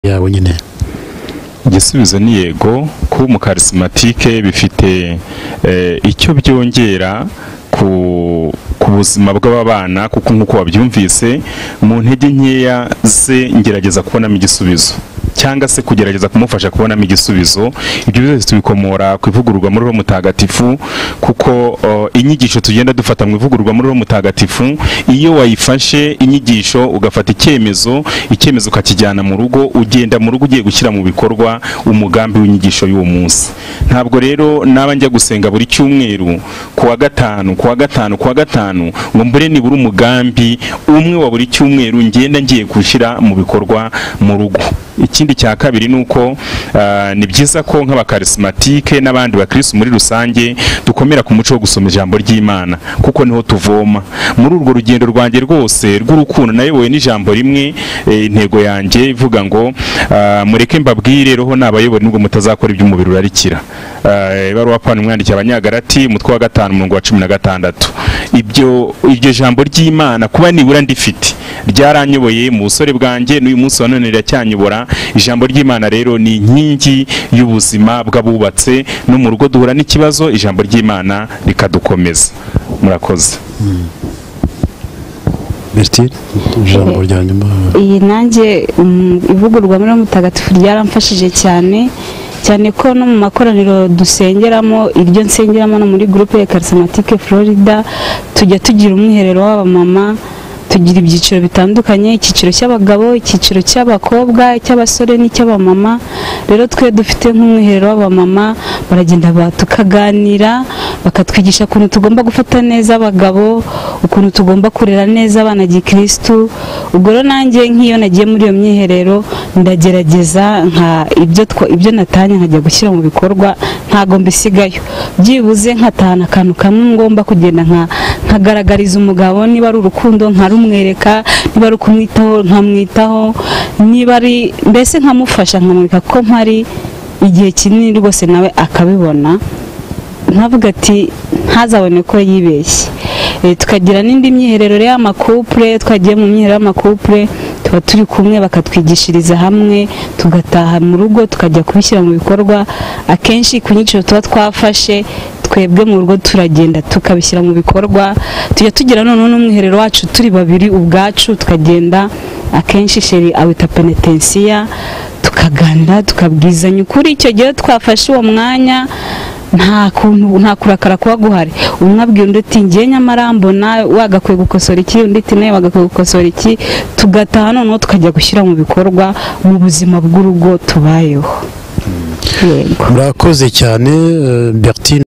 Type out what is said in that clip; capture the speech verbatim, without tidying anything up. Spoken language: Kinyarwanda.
yawe nyine? Igisubizo ni yego. Kuba umukarismatike bifite icyo byongera ku ku buzima bw'abana, kuko nkuko wabyumvise mu ntege nkeya ze ngerageza kubonamo igisubizo cyangwa se kugerageza kumufasha kubonamo igisubizo. Ibyo byose tubikomora ku ivugururwa muri Roho Mutagatifu, kuko uh, inyigisho tugenda dufata mu ivugururwa muri Roho Mutagatifu, iyo wayifashe inyigisho ugafata icyemezo icyemezo ukakijyana mu rugo, ugenda mu rugo ugiye gushyira mu bikorwa umugambi w'inyigisho y'uwo munsi. Ntabwo rero naba njya gusenga buri cyumweru kuwa gatanu kuwa gatanu kuwa gatanu ngo mbure nibura umugambi umwe wa buri cyumweru ngenda ngiye gushyira mu bikorwa mu rugo. Ikindi cya kabiri nuko uh, ni byiza ko nk'abakarismatike n'abandi bakristo muri rusange dukomera ku muco wo gusoma ijambo ry'Imana, kuko niho tuvoma. Muri urwo rugendo rwanjye rwose rw'urukundo nayoboye n'ijambo rimwe, e, intego yanjye ivuga ngo uh, mureke mbabwire roho nabayobora nubwo mutazakora iby'umubiri urarikira. Ibaruwa uh, Pawulo umwandikiye Abanyagalati umutwe wa gatanu umurongo wa cumi na gatandatu. Ibyo iryo jambo ry'Imana kuba nibura ndifite ryaranyoboye mu busore bwanjye, n'uyu munsi wa none riracyanyobora. Ijambo ry'Imana rero ni inkingi y'ubuzima bw'abubatse, no mu rugo duhura n'ikibazo ijambo ry'Imana rikadukomeza. Murakoze. mm. Bertine, ijambo rya nyuma. Iyi nanjye ivugururwa muri Mutagatifu ryaramfashije cyane cyane ko no mu makoraniro dusengeramo, iryo nsengeramo no muri groupe ya Charismatique Florida, tujya tugira umwiherero w'abamama, tugira ibyiciro bitandukanye, icyiciro cy'abagabo, icyiciro cy'abakobwa, cy'abasore n'icy'abamama. Rero twe dufite nk'umwiherero w'abamama, baragenda batukaganira bakatwigisha ukuntu tugomba gufata neza abagabo, ukuntu tugomba kurera neza abana gikristu. Ubwo rero nanjye nk'iyo nagiye muri iyo myiherero ndagerageza nka ibyo ibyo natanye nkajya gushyira mu bikorwa, ntago mbisigayo. Byibuze nkatahana akantu kamwe ngomba kugenda nka nkagaragariza umugabo, niba ari urukundo nkarumwereka, niba ari ukumwitaho nkamwitaho, niba ari mbese nkamufasha nkamwereka ko mpari igihe kinini rwose nawe akabibona, nkavuga ati ntazabone ko yibeshye. E, tukagira n'indi myiherero y'amakupure, twagiye mu myiherero y'amakupure tuba turi kumwe bakatwigishiriza hamwe, tugataha mu rugo tukajya kubishyira mu bikorwa. Akenshi ku nyigisho tuba twafashe twebwe mu rugo turagenda tukabishyira mu bikorwa. Tujya tugira none n'umwiherero wacu turi babiri ubwacu, tukagenda akenshi sheri awita penetensiya, tukaganda tukabwizanya ukuri. Icyo gihe twafashe uwo mwanya nta kuntu nta kurakara kuba guhari. Umwe abwira undi ati ngiye nyamara mbona wagakwiye gukosora iki, undi ati nawe wagakwiye gukosora iki, tugataha noneho tukajya gushyira mu bikorwa mu buzima bw'urugo tubayeho. Murakoze cyane Bertine.